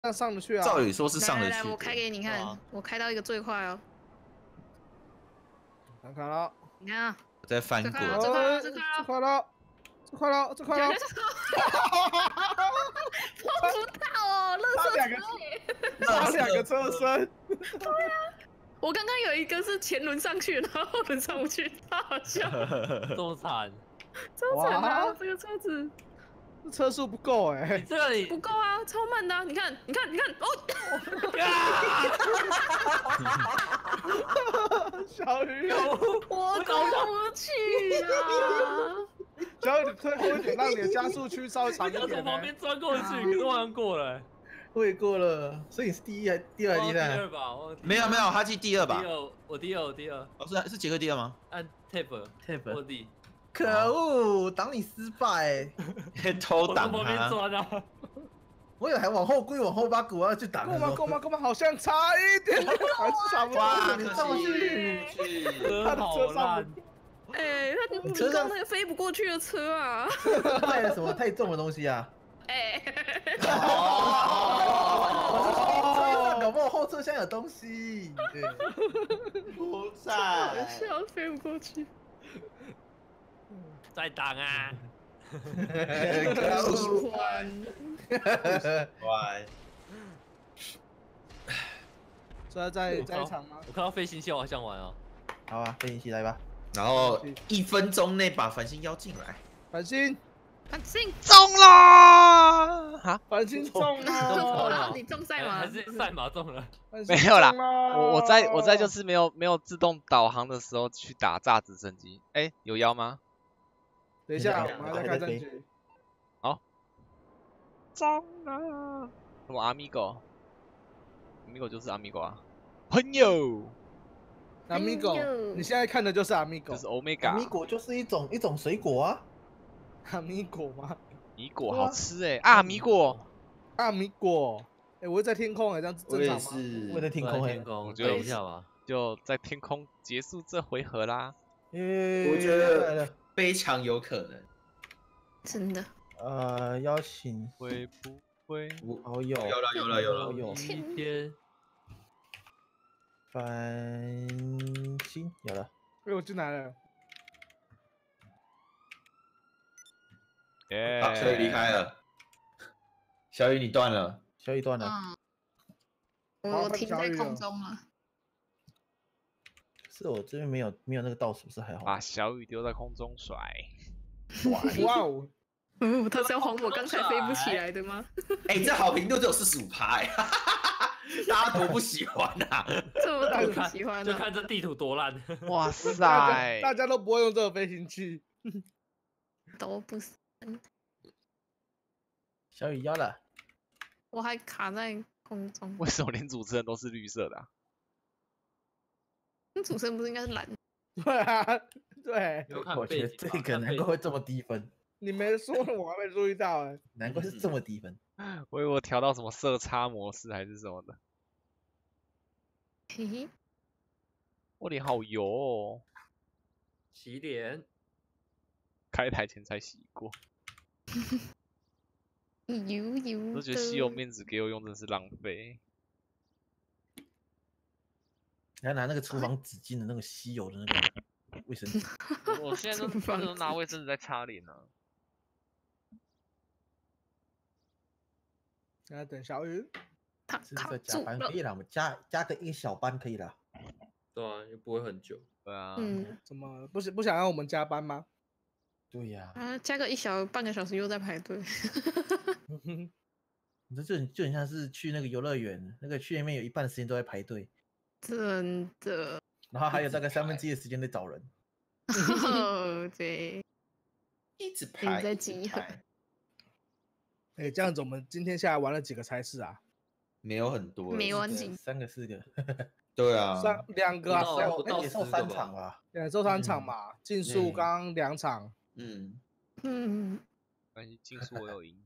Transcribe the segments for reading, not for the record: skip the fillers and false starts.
那上得去啊？ 照理说是上得去。 来，我开给你看，我开到一个最快哦。 看看了， 你看啊， 我在翻滚。 最快了，最快了！ 碰不到哦，垃圾车。 差两个车身。 对啊，我刚刚有一个是前轮上去，然后后轮上不去，太好笑。 这么惨， 超惨啊！这个车子。 车速不够哎， 这个你不够啊，超慢的、啊！你看哦！ 小鱼， 我过不去啊！ 小雨，你退后一点，让你的加速区稍微长一点。 从旁边钻过去，可是我好像过了。 我也过了，所以你是第一还第二还是第三？ 第二吧， 没有，他记第二吧？ 我第二。 哦，是杰克第二吗？ 按 tab 我第。 可恶，挡你失败， 偷挡旁边他。 钻啊！ 我以为还往后归，往后把鼓要去挡。 够吗？好像差一点，还是差不多。 你上不去， 他的车上。 哎，他车上那个飞不过去的车啊！ 带了什么太重的东西啊？ 哎。 哦，搞不好后车厢有东西。 不在。 笑，飞不过去。 在挡啊！ 喜欢。 乖。 在一场吗？ 我看到飞行器，我好想玩哦。 好啊，飞行器来吧。 然后1分钟内把繁星邀进来。 繁星中了！哈， 繁星中了！ 你中赛马还是赛马中了？ 没有啦，我在就是没有自动导航的时候去打炸直升机。哎，有妖吗？ 等一下，我们还在看证据。 好，中了！什么阿米狗就是阿米狗啊，朋友。 阿米狗，你现在看的就是阿米狗， 就是欧米伽。 阿米果就是一种水果啊。 阿米果吗？ 米果好吃哎！啊，米果， 阿米果。哎，我会在天空哎，这样正常吗？ 我在天空， 我觉得一下吧， 就在天空结束这回合啦。 我觉得非常有可能。 真的。 邀请会不会？ 哦有一天。 繁星有了。 哎，我进来了。 好，小雨离开了。小雨你断了。 小雨断了。 我停在空中了。 是我这边没有那个倒数，是还好。 把小雨丢在空中甩。 哇哦！ 他是要还我刚才飞不起来的吗？ 哎，这好评度只有45%哎，大家多不喜欢啊！ 这么多不喜欢， 就看这地图多烂。 哇塞！ 大家都不会用这个飞行器。 都不是。 小雨要了。 我还卡在空中。 为什么连主持人都是绿色的啊？ 主持人不是应该是蓝？ 对啊，对。 我觉得这个难怪会这么低分。 你没说，我还没注意到哎。 难怪是这么低分。 我以为我调到什么色差模式还是什么的。 嘿， 我脸好油哦。 洗脸。 开台前才洗过。 油我觉得吸油面纸给我用真是浪费。 你要拿那个厨房纸巾的那个吸油的那个卫生纸。 我现在都拿卫生纸在擦脸呢。 现在等小雨。 是在加班可以了，我们加个1个小班可以了。 对啊，又不会很久。 对啊。 怎么不想让我们加班吗？ 对呀。 加个半个小时又在排队。 你这就很像是去那个游乐园，那个去那边有一半的时间都在排队。 真的。 然后还有大概1/3的时间在找人。 对。 一直排。 在集合。 哎，这样子我们今天下来玩了几个差事啊？ 没有很多， 没玩几 ，3个4个。 对啊 ，2个啊， 也受3场吧 ，2受3场嘛，竞速刚2场。 关系竞速我有赢。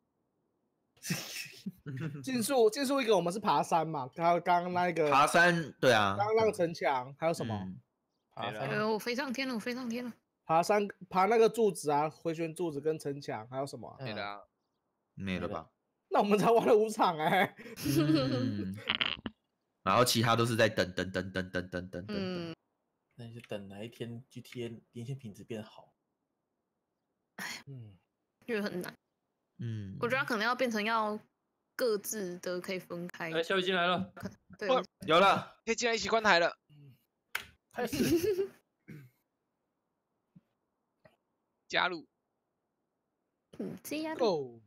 竞速一个我们是爬山嘛，还有刚刚那个爬山，对啊， 刚那个城墙，还有什么？ 爬山。 我飞上天了，我飞上天了。 爬那个柱子啊，回旋柱子跟城墙，还有什么？ 没了吧？ 那我们才玩了5场哎。 嗯，然后其他都是在等。 嗯， 那你就等哪一天 GTA 连线品质变好。 嗯， 觉得很难。 嗯， 我觉得它可能要变成要各自的可以分开。 哎，小雨进来了， 对， 有了， 可以进来一起关台了。 开始。 加入。 这样。 Go。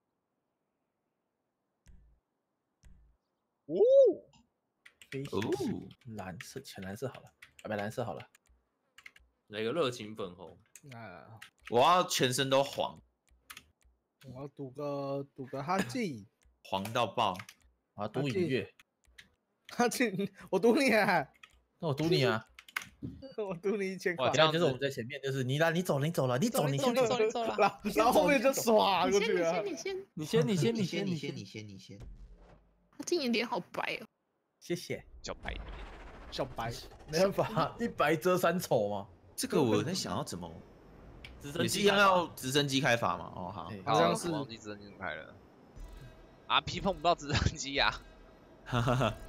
哦， 飞哦行蓝色，浅蓝色好了，不，蓝色好了。 来个热情粉红， 啊， 我要全身都黄， 我要赌个哈记， 黄到爆。 啊，赌影月， 哈记，我赌你啊， 那我赌你啊！ 我赌你1000块哇这。样子就是我们在前面，就是你啦，你走了，你走了，你走，你先你走，你走了。 然后后面就耍你先， 过去了。 你先。 你先。 他今年脸好白哦。 谢谢。 小白。 小白， 没办法，一白遮三丑嘛。 这个我在想要怎么， 直升机也是一样要直升机开发嘛？哦好， 哎好像是我忘记直升机怎么开了。啊，P 碰不到直升机呀。 哈哈哈。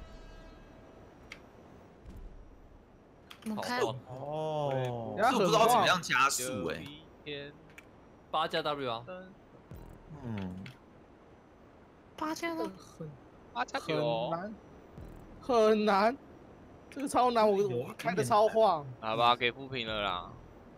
好我看棒哦然后是我不知道怎么样加速哎。 一天 8加 W 啊， 嗯， 8加了， 很八加九。 难，很难，这个超难，我开的超晃。 好吧，给负评了啦。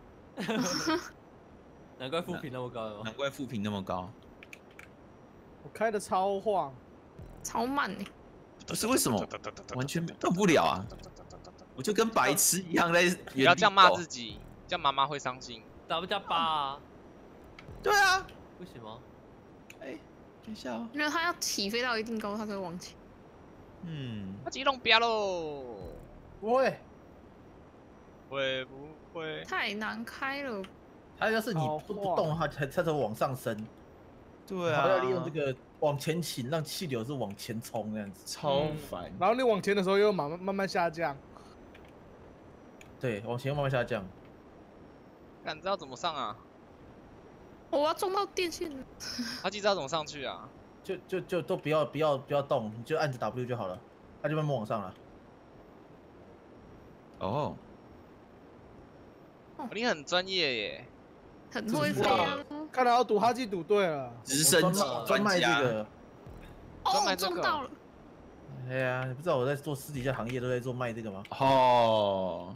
难怪负评那么高了吗？ 难怪负评那么高。 我开的超晃， 超慢呢。 不是为什么完全动不了啊？我就跟白痴一样在原地不要这样骂走自己，这样妈妈会伤心。 W 加8啊， 对啊， 不行吗？ 哎，等一下哦。 因为它要起飞到一定高度，它才会往前。 嗯， 他激动飙喽！ 不会， 会不会？ 太难开了。 它要是你好晃不动，它才往上升。 对然后要啊， 利用这个往前倾，让气流是往前冲那样子。 超烦。 然后你往前的时候又慢慢下降。 对，往前慢慢下降。 敢知道怎么上啊？ 我要撞到电线了。 他知道怎么上去啊？ 就都不要动，你就按着 W 就好了，它就慢慢往上了。 哦， 你很专业耶。 很会飞啊！ 看来要赌哈基赌对了。 直升机专卖这家。 个。 哦， 专卖这个撞到了。 哎呀，你不知道我在做私底下行业都在做卖这个吗？ 哦，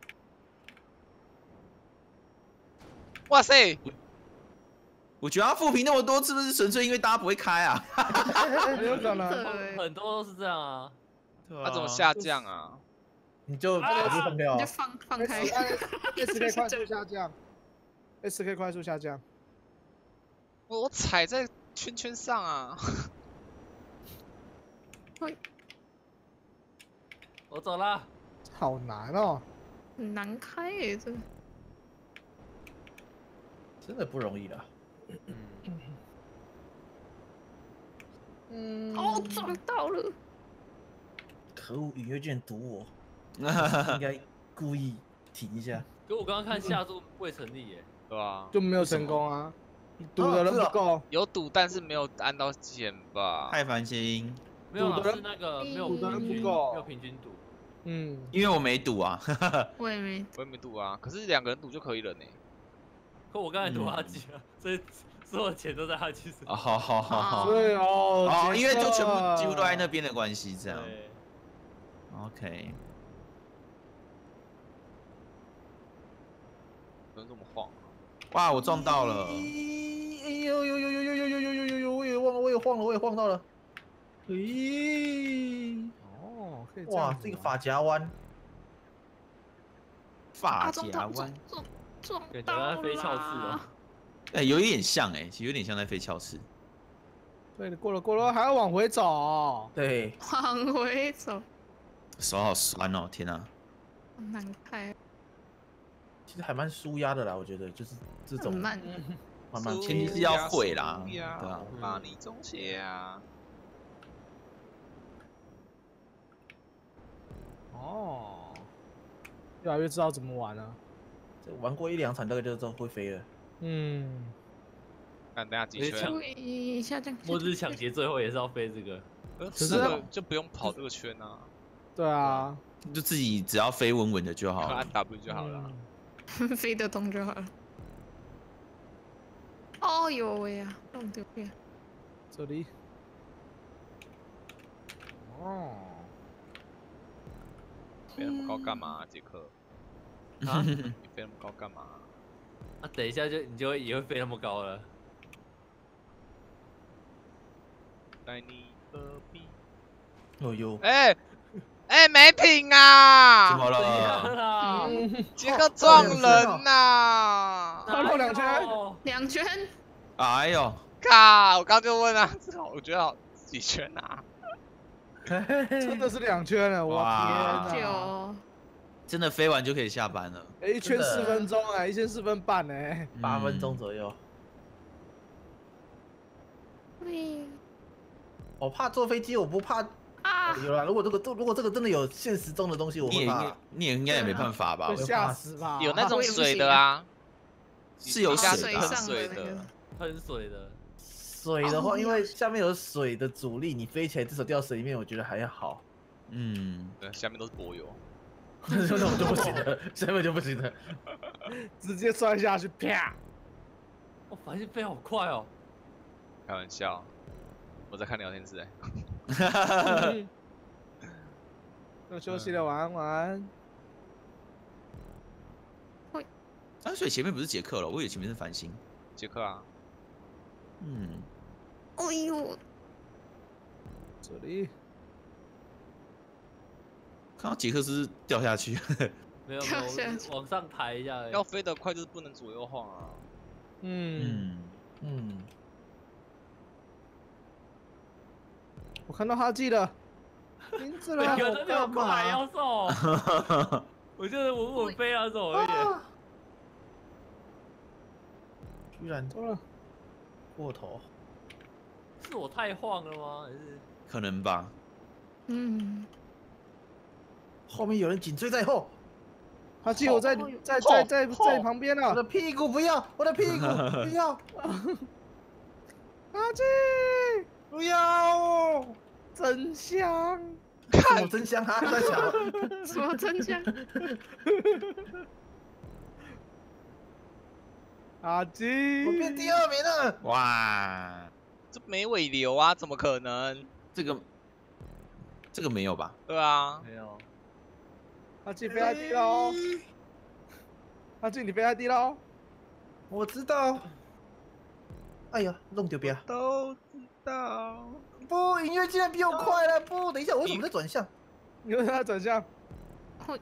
哇塞！ 我觉得他负评那么多，是不是纯粹因为大家不会开啊？ 很有可能。 对， 很多都是这样啊。 他怎么下降啊？ 你就把这放掉你就。放开。 S 可以快速下降，S 可以快速下降。 我踩在圈圈上啊！ 我走了， 好难哦。 很难开耶，这。 真的不容易啦。 哦，撞到了。 可恶，隐约居然堵我，应该故意停一下。 可我刚刚看下注未成立耶。 对吧？ 就没有成功啊，赌的人不够。 有赌，但是没有按到钱吧？ 太烦谐音， 没有啊， 赌的人是那个没有赌的人平均， 不够没有平均赌。 嗯， 因为我没赌啊。 我也没。 我也没赌啊，可是2个人赌就可以了呢。 可我刚才赌哈基了，所以所有钱都在哈基身上。 哦，好。 对哦。 哦，因为就全部结束几乎都在那边的关系，这样。 对， OK。 不能这么晃。 哇，我撞到了。 哎呦，我也晃到了。咦， 哦，可以这样子， 哇这个发夹弯， 发撞到夹弯， 撞感觉到在飞翘翅了哦。。 哎，有一点像哎，其实有点像在飞翘翅。 对，过了，还要往回走。 对， 往回走， 手好酸哦，天哪！ 好难开， 其实还蛮舒压的啦，我觉得就是这种很慢。 慢慢前提是要会啦对啊我把你中邪啊！ 哦，越来越知道怎么玩了。 这玩过1-2场大概就知道会飞了。 嗯， 看等下几圈？ 注意下降。 末日抢劫最后也是要飞这个。 这个就不用跑这个圈啊。 对啊， 就自己只要飞稳稳的就好按了。 W 就好了。 飞得动就好了。哦呦喂呀，弄丢呀！ 这里。哦。 飞那么高干嘛，杰克？ 啊？ 你飞那么高干嘛？ 啊，等一下你就也会飞那么高了。 带你何必？ 哦呦， 哎，没品啊！ 怎么了？ 了？ 杰克撞人呐！ 超过2圈 ，2圈。 哎呦， 靠！我刚就问啊，我觉得好几圈啊？ 真的是2圈了，我天哪！ 9。 真的飞完就可以下班了。 1圈4分钟啊，1圈4分半呢 ，8分钟左右。我怕坐飞机，我不怕。有啦，如果这个真的有现实中的东西，我会怕。 你也应该也没办法吧？ 会吓死吧？ 有那种水的啊， 是有水的， 喷水的， 喷水的。 水的话，因为下面有水的阻力，你飞起来至少掉水里面，我觉得还好。 对，下面都是柏油。 那种就不行了，下面就不行了， 直接摔下去，啪！ 我发现飞好快哦。 开玩笑，我在看聊天室要休息了，晚安。 所以前面不是杰克了，我以为前面是繁星。 杰克啊。 哎呦， 这里。 看到杰克是掉下去， 没有，往上抬一下。 要飞得快就是不能左右晃啊。 我看到哈基了，名字了， 每个都有快要送。我就是稳稳飞那种而已。 居然过头， 是我太晃了吗？还是可能吧。 后面有人紧追在后。 哈基，我在旁边了。 我的屁股不要，我的屁股不要。 哈基， 不要！ 真香！ 什么真香啊？在想什么真香？ 哈基， 我变第2名了！ 哇， 这没尾流啊，怎么可能？ 这个没有吧？ 对啊， 没有。 哈基飞太低喽！哈基，你飞太低喽！ 我知道。哎呀，弄丢边！ 都知道。 不，音乐竟然比我快了！不，等一下，我为什么在转向？ 你为什么要转向？ 会。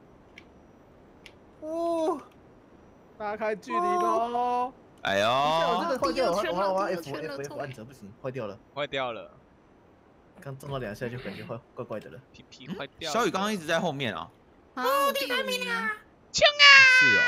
哦， 拉开距离喽！ 哎呦， 我这个坏掉了，我要第二 F 圈了 F 按着不行，坏掉了。 坏掉了。 刚撞到2下就感觉怪怪的了。 屁坏掉了。 小雨刚刚一直在后面啊。 第3名啊！ 冲啊！ 是哦。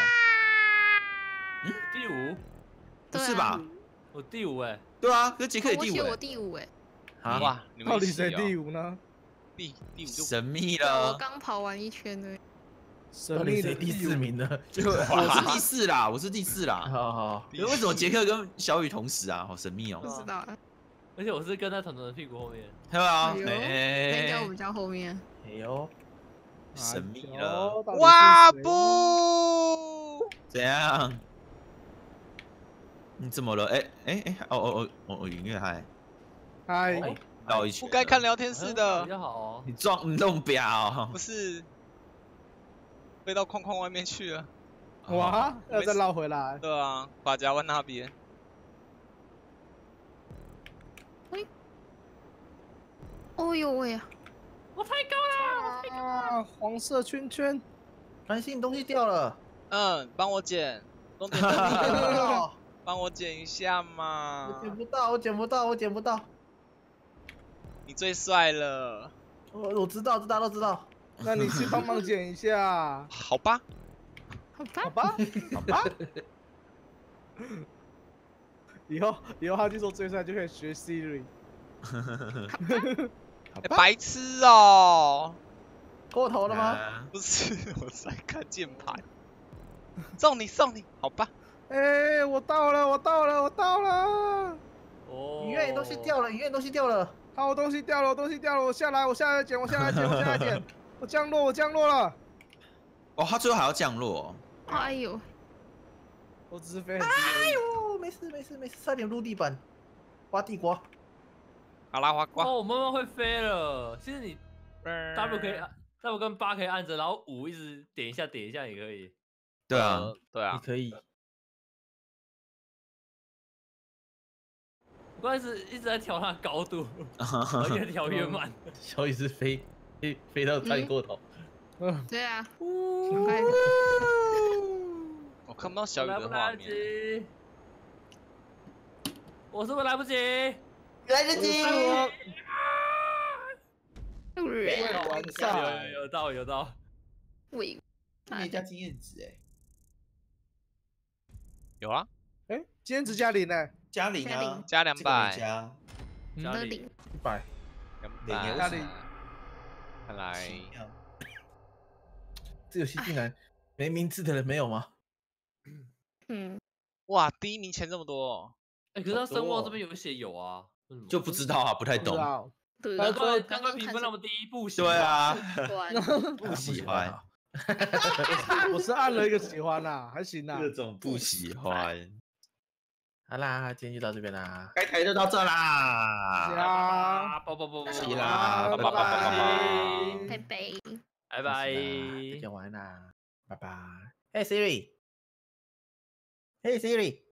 第5？ 不是吧？ 我第5哎。 对啊，可是杰克也第5。 我第5哎。 哇，你们到底谁第5呢？ 第5就神秘了。 我刚跑完1圈而已。 到底谁第4名呢？ 我是第4啦，我是第4啦。 好。 为什么杰克跟小雨同时啊？好神秘哦。 不知道啊。 而且我是跟在团团的屁股后面。 对啊， 应该我比较后面。 哎呦， 神秘了。 哇不！ 怎样？你怎么了？哦，音乐嗨，绕一圈。 不该看聊天室的。 比较好哦。 你弄表哦。 不是，飞到框框外面去了。 哇，要再绕回来。 对啊，法甲湾那边。 哦呦喂呀！ 我太高了！ 黄色圈圈， 繁星东西掉了。 帮我捡，帮我捡一下嘛。 我捡不到。 你最帅了。 我知道，这大家都知道。 那你去帮忙捡一下。 好吧。 以后他就说最帅就可以学 Siri。 白痴哦！ 过头了吗？ 不是，我在看键盘。送你，好吧。 哎，我到了，我到了，我到了！ 哦， 影院东西掉了，影院东西掉了。 好，我东西掉了，我东西掉了，我下来，我下来捡，我下来捡，我下来捡，我降落，我降落了。 哦，他最后还要降落、哦。 哎呦， 我只是飞很低。 哎呦，没事没事没事，差点入地板，挖地瓜。 好啦，花瓜。 哦，我慢慢会飞了。其实你 W 可以按，W 跟8可以按着，然后5一直点一下点一下也可以。 对啊， 对啊， 你可以。 关键是一直在调它的高度，然后越调越慢。 小雨是飞到太过头。 嗯， 对啊， 我看不到小雨来不来得的画面。 及？我是不是来不及？ 来得及。 晚上有到。 喂， 没加经验值哎。 有啊， 哎，今天只加0呢。 加0啊， 加这个没 200， 加。 家里 0 100。 200。 加零看来这游戏竟然没名字的人没有吗？ 嗯， 哇，第1名钱这么多。 哎，可是他声望这边有写有啊，为什么就不知道啊，不太懂。 不知道。 对， 难怪难怪评分那么低，不喜对啊， 不喜欢， 我是按了一个喜欢啦，还行啦。 各种不喜欢。 好啦，今天就到这边啦。 该台就到这啦。 呀， 不， 起啦， 拜拜拜拜拜。 拜拜。 拜拜。 大家晚安啦，拜拜。Hey Siri，Hey Siri。